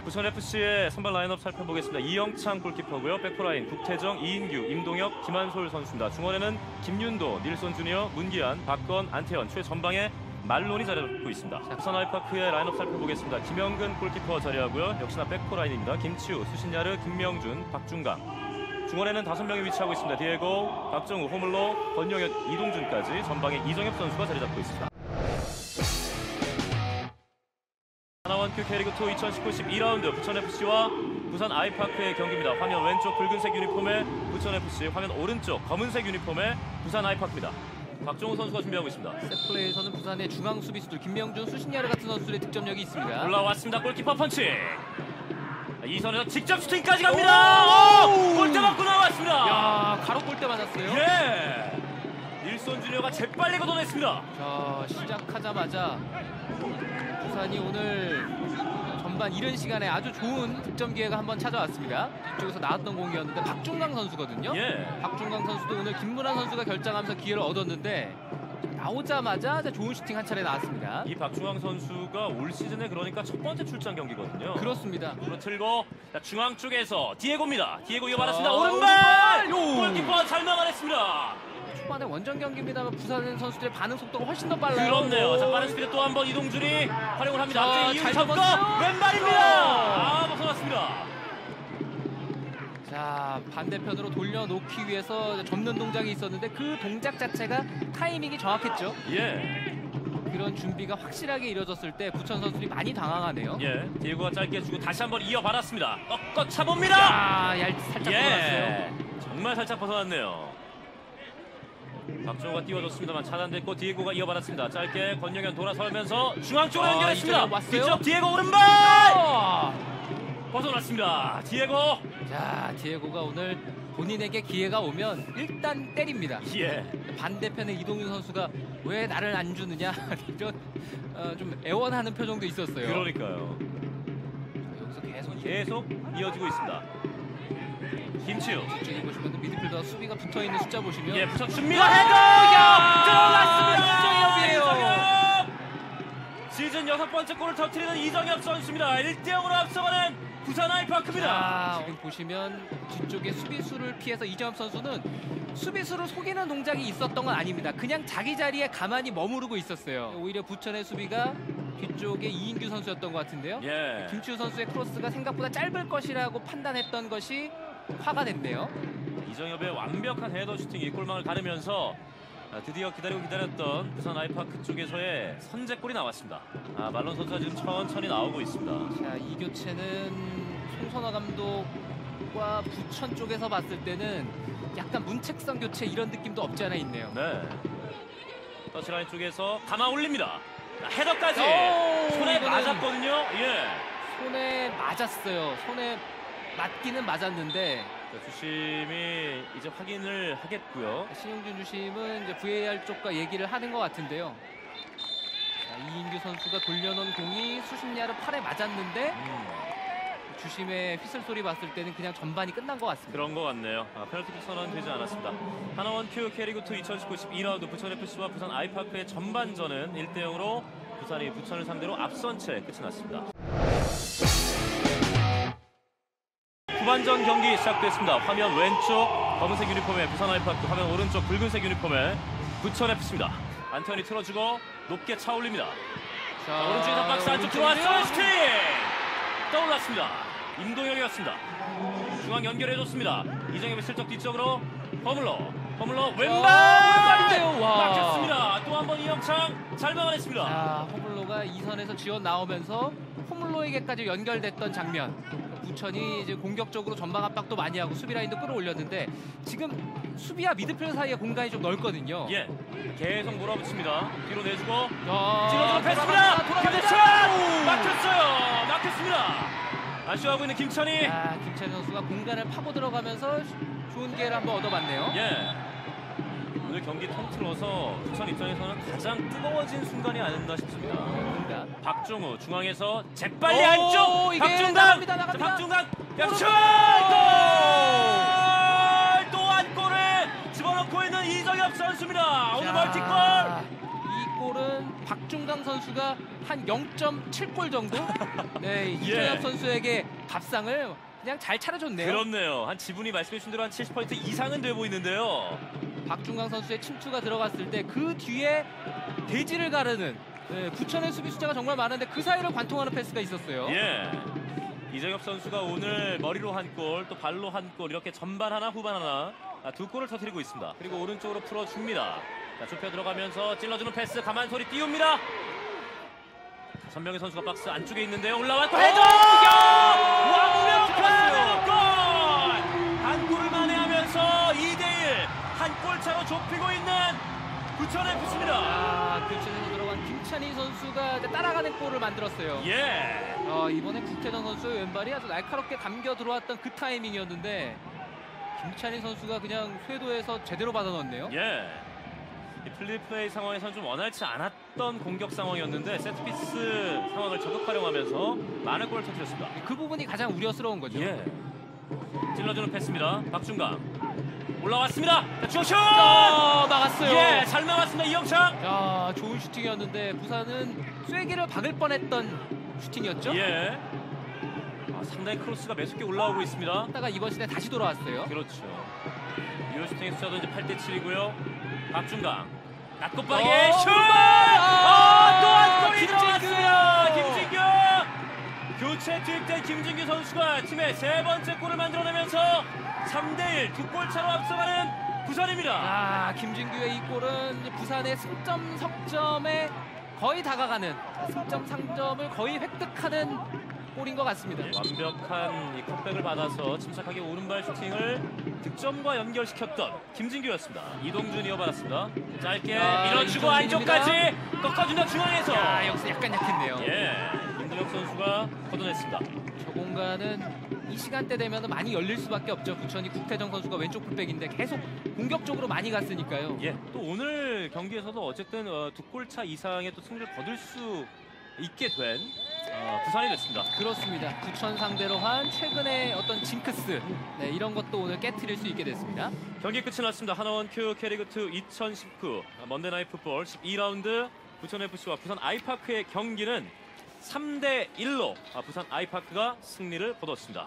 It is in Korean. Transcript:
부천FC의 선발 라인업 살펴보겠습니다. 이영창 골키퍼고요. 백포라인 국태정, 이인규, 임동혁, 김한솔 선수입니다. 중원에는 김윤도, 닐손 주니어, 문기한, 박건, 안태현, 최전방에 말론이 자리잡고 있습니다. 부산 아이파크의 라인업 살펴보겠습니다. 김영근 골키퍼 자리하고요. 역시나 백포라인입니다. 김치우, 수신야르, 김명준, 박중강. 중원에는 5명이 위치하고 있습니다. 디에고, 박정우, 호물로, 권영혁, 이동준까지 전방에 이정엽 선수가 자리잡고 있습니다. 하나원큐 K리그2 2019 12라운드 부천FC와 부산 아이파크의 경기입니다. 화면 왼쪽 붉은색 유니폼의 부천FC, 화면 오른쪽 검은색 유니폼의 부산 아이파크입니다. 박정우 선수가 준비하고 있습니다. 셋플레이에서는 부산의 중앙 수비수들 김명준, 수신야르 같은 선수들의 득점력이 있습니다. 올라왔습니다. 골키퍼 펀치. 이선에서 직접 슈팅까지 갑니다. 골대 맞고 나왔습니다. 야, 가로 골대 맞았어요. 예. 닐손 주니어가 재빨리 걷어냈습니다. 자, 시작하자마자 부산이 오늘 전반 이른 시간에 아주 좋은 득점 기회가 한번 찾아왔습니다. 뒤쪽에서 나왔던 공이었는데 박중강 선수거든요. 예. 박중강 선수도 오늘 김문환 선수가 결장하면서 기회를 얻었는데 나오자마자 좋은 슈팅 한 차례 나왔습니다. 이 박중강 선수가 올 시즌에 그러니까 첫 번째 출장 경기거든요. 그렇습니다. 틀고 중앙 쪽에서 디에고입니다. 디에고 이어받았습니다. 오른발! 골키퍼 잘 막아냈습니다. 초반에 원정 경기입니다만 부산 선수들의 반응 속도가 훨씬 더 빨라요. 그렇네요. 자, 빠른 스피드 또 한 번 이동준이 활용을 합니다. 잘 접고 왼발입니다. 벗어났습니다. 자, 반대편으로 돌려놓기 위해서 접는 동작이 있었는데 그 동작 자체가 타이밍이 정확했죠. 예. 그런 준비가 확실하게 이루어졌을 때 부천 선수들이 많이 당황하네요. 예. 디에고가 짧게 주고 다시 한번 이어받았습니다. 꺾어 차봅니다. 아, 살짝 벗어났어요. 정말 살짝 벗어났네요. 박정우가 띄워줬습니다만 차단됐고 디에고가 이어받았습니다. 짧게 권영현 돌아서면서 중앙 쪽으로 연결했습니다. 뒤쪽 디에고 오른발! 벗어났습니다. 디에고. 자, 디에고가 오늘 본인에게 기회가 오면 일단 때립니다. 예. 반대편에 이동윤 선수가 왜 나를 안 주느냐 이런 좀 애원하는 표정도 있었어요. 그러니까요. 여기서 계속 이어지고 있습니다. 김치우. 뒤쪽에 보시면 미드필더 수비가 붙어있는 숫자 보시면 예, 붙였습니다. 헤더! 들어갔습니다. 이정엽이에요. 시즌 6번째 골을 터뜨리는 이정엽 선수입니다. 1대0으로 앞서가는 부산 아이파크입니다. 자, 지금 보시면 뒤쪽에 수비수를 피해서 이정엽 선수는 수비수를 속이는 동작이 있었던 건 아닙니다. 그냥 자기 자리에 가만히 머무르고 있었어요. 오히려 부천의 수비가 뒤쪽에 이인규 선수였던 것 같은데요. 예. 김치우 선수의 크로스가 생각보다 짧을 것이라고 판단했던 것이 화가 됐네요. 이정엽의 완벽한 헤더 슈팅이 골망을 가르면서 드디어 기다렸던 부산 아이파크 쪽에서의 선제골이 나왔습니다. 말론 선수가 지금 천천히 나오고 있습니다. 자, 이 교체는 송선화 감독과 부천 쪽에서 봤을 때는 약간 문책성 교체 이런 느낌도 없지 않아 있네요. 네. 터치라인 쪽에서 감아 올립니다. 헤더까지 손에 맞았거든요. 예. 손에 맞았어요. 손에 맞기는 맞았는데 주심이 이제 확인을 하겠고요. 신용준 주심은 이제 VAR 쪽과 얘기를 하는 것 같은데요. 자, 이인규 선수가 돌려놓은 공이 수신야르 팔에 맞았는데 주심의 휘슬 소리 봤을 때는 그냥 전반이 끝난 것 같습니다. 그런 것 같네요. 페널티킥 선언되지 않았습니다. 하나원큐 K리그2 2019 12라운드 부천FC와 부산 아이파크의 전반전은 1대0으로 부산이 부천을 상대로 앞선 채 끝이 났습니다. 후반전 경기 시작됐습니다. 화면 왼쪽 검은색 유니폼의 부산 아이파크, 화면 오른쪽 붉은색 유니폼의 부천FC입니다. 안태현이 틀어주고 높게 차올립니다. 자, 오른쪽에서 박스 안쪽 들어왔어요. 슈팅! 떠올랐습니다. 임동혁이었습니다. 중앙 연결해줬습니다. 이정엽이 슬쩍 뒤쪽으로 허물러 왼발! 막혔습니다. 또 한 번 이영창 잘 막아냈습니다. 자, 허물로가 2선에서 지원 나오면서 허물로에게까지 연결됐던 장면. 부천이 이제 공격적으로 전방 압박도 많이 하고 수비 라인도 끌어올렸는데 지금 수비와 미드필더 사이에 공간이 좀 넓거든요. 예, 계속 몰아붙입니다. 뒤로 내주고 찔러주고 패스입니다. 막혔습니다. 아쉬워하고 있는 김천희. 김천희 선수가 공간을 파고 들어가면서 좋은 기회를 한번 얻어봤네요. 예. 오늘 경기 통틀어서 부천 입장에서는 가장 뜨거워진 순간이 아닌가 싶습니다. 박종우 중앙에서 재빨리 안쪽 박중강 역전 또 한 골을 집어넣고 있는 이정엽 선수입니다. 오늘 멀티골. 이 골은 박중강 선수가 한 0.7골 정도 네, 예. 이정엽 선수에게 밥상을 그냥 잘 차려줬네요. 그렇네요. 한 지분이 말씀해주신 대로 한 70% 이상은 돼 보이는데요. 박중강 선수의 침투가 들어갔을 때 그 뒤에 대지를 가르는 네, 부천의 수비 숫자가 정말 많은데 그 사이를 관통하는 패스가 있었어요. 예. 이정엽 선수가 오늘 머리로 한 골, 또 발로 한 골, 이렇게 전반 하나, 후반 하나 두 골을 터뜨리고 있습니다. 그리고 오른쪽으로 풀어줍니다. 자, 좁혀 들어가면서 찔러주는 패스, 가만소리 띄웁니다. 5명의 선수가 박스 안쪽에 있는데요. 올라왔고 헤더! 완벽한 골! 한 골을 만회하면서 2대1 한 골 차로 좁히고 있는 부천 FC입니다. 아, 교체에서 들어간 김찬희 선수가 이제 따라가는 골을 만들었어요. 예. 이번에 국태정 선수의 왼발이 아주 날카롭게 감겨 들어왔던 그 타이밍이었는데 김찬희 선수가 그냥 쇄도에서 제대로 받아넣었네요. 예. 이 플리플레이 상황에서는 좀 원활치 않았던 공격 상황이었는데 세트피스 상황을 적극 활용하면서 많은 골을 터뜨렸습니다. 그 부분이 가장 우려스러운 거죠. 예. 찔러주는 패스입니다. 박준강 올라왔습니다. 자, 주어슛! 막았어요. 예, 잘 막았습니다. 이영창. 야, 좋은 슈팅이었는데 부산은 쐐기를 박을 뻔했던 슈팅이었죠. 예. 상당히 크로스가 매섭게 올라오고 있습니다. 하다가 이번 시대 다시 돌아왔어요. 그렇죠. 이 슈팅의 숫자도 이제 8대 7이고요. 박준강 낮고 빠르게 슛! 또 한 골이 들어갔어요. 김진규. 교체 투입된 김진규 선수가 팀의 세 번째 골을 만들어내면서 3대1 두 골 차로 앞서가는 부산입니다. 김진규의 이 골은 부산의 승점 석점에 거의 다가가는 승점 상점을 거의 획득하는 골인 것 같습니다. 완벽한 이 컵백을 받아서 침착하게 오른발 슈팅을 득점과 연결시켰던 김진규였습니다. 이동준 이어받았습니다. 짧게 밀어주고 안쪽까지 꺾어준다. 중앙에서. 여기서 약간 약했네요. 예, 임동혁 선수가 걷어냈습니다. 저 공간은 이 시간대 되면 많이 열릴 수밖에 없죠. 부천이 국태정 선수가 왼쪽 풀백인데 계속 공격적으로 많이 갔으니까요. 예, 또 오늘 경기에서도 어쨌든 두 골 차 이상의 또 승리를 거둘 수 있게 된 부산이 됐습니다. 그렇습니다. 부천 상대로 한 최근의 어떤 징크스 이런 것도 오늘 깨트릴 수 있게 됐습니다. 경기 끝이 났습니다. 하나원 큐 캐리그2 2019 먼데나잇 풋볼 12라운드 부천 FC와 부산 아이파크의 경기는 3대1로 부산 아이파크가 승리를 거뒀습니다.